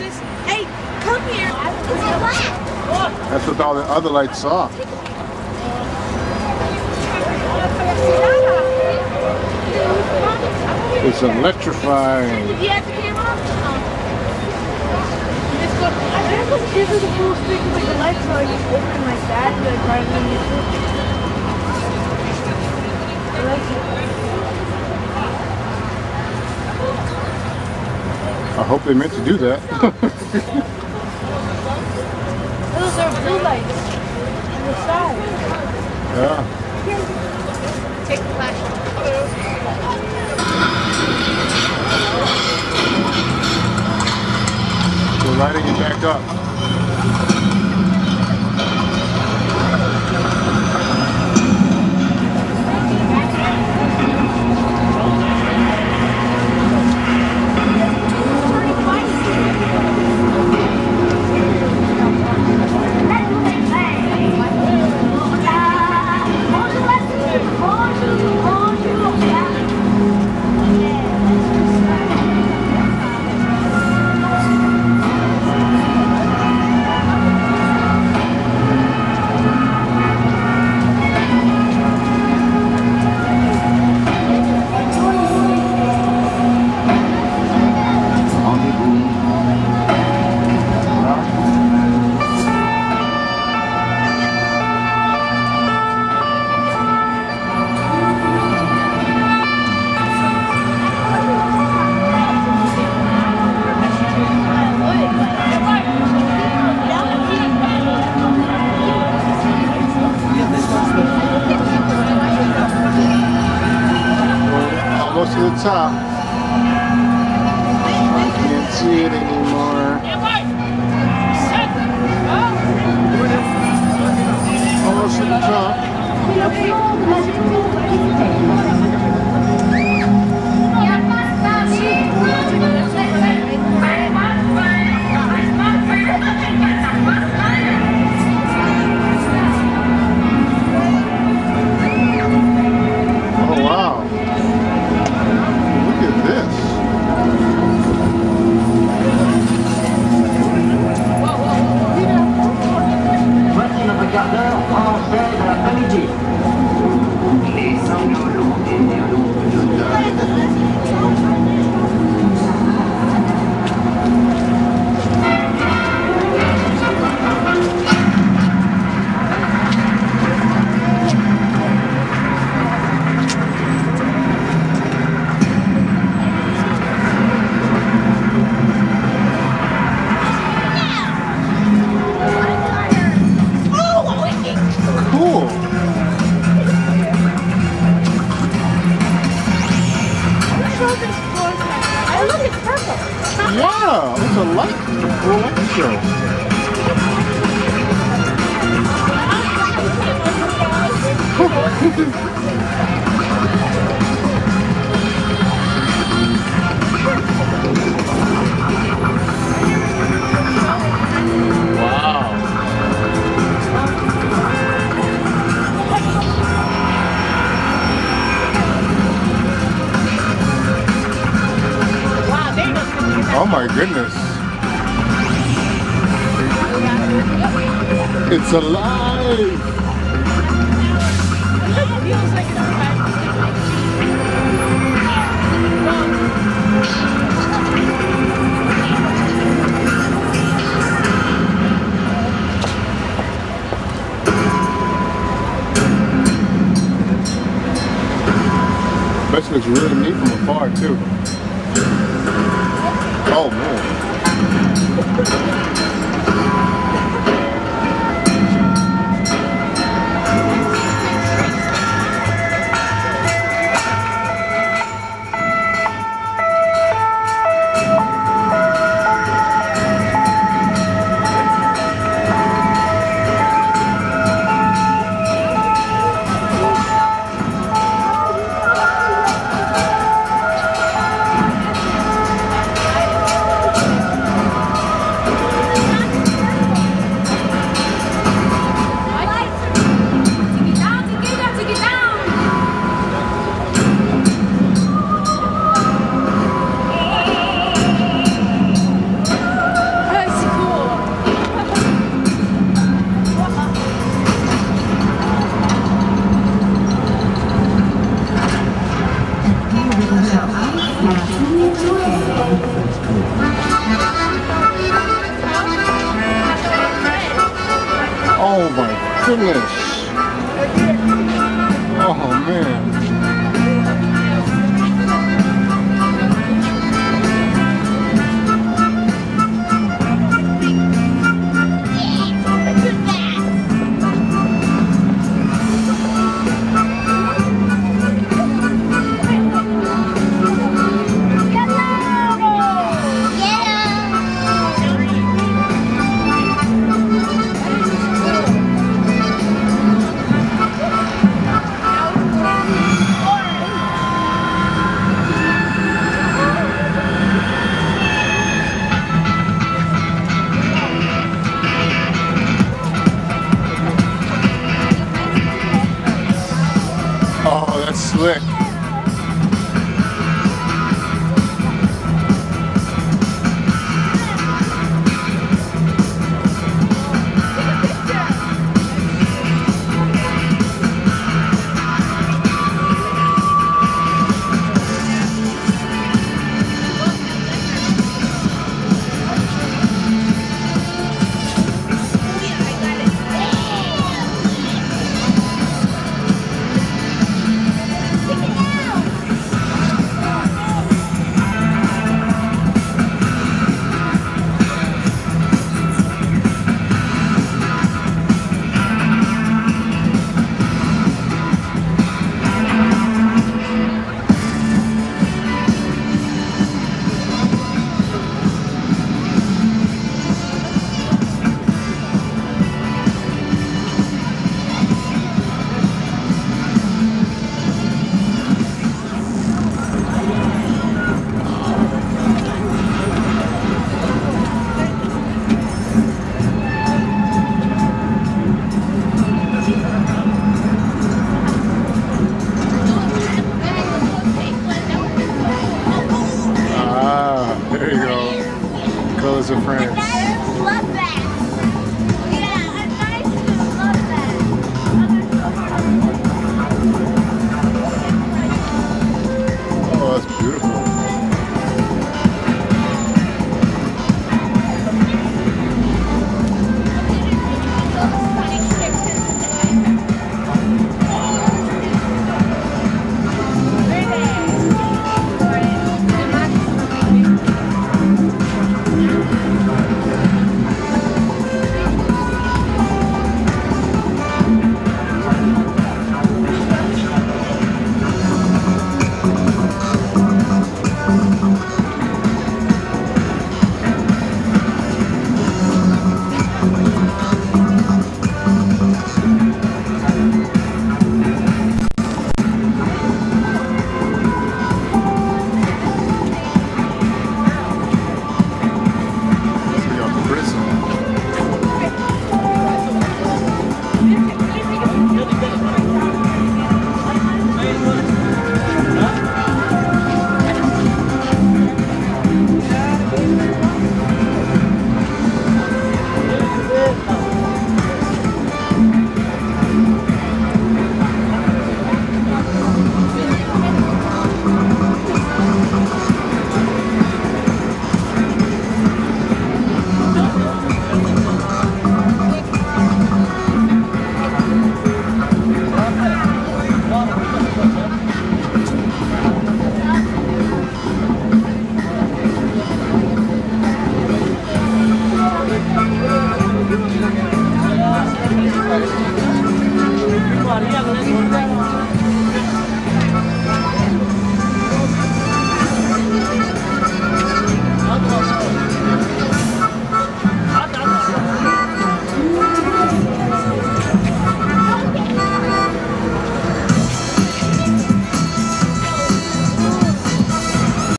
sis. Hey, come here. That's what all the other lights saw. It's electrifying. Did you have the camera on? This is the coolest thing, like the lights are like open like that, like right underneath it. I like it. I hope they meant to do that. Those are blue lights on the side. Yeah. Take the flashlight. We're lighting it back up. Almost to the top. I can't see it anymore. Almost to the top. Oh wow. Look at this. Voici notre quart d'heure français de l'après-midi. Les sanglots étaient Cool. Oh, look, it's purple. Yeah, it's a light show. Wow. Oh my goodness. It's alive. This looks really neat from afar too. Oh man. goodness. Oh man. Oh, that's slick. There you go. Colors of France. Love that. Yeah, I love that. Oh, that's beautiful. María,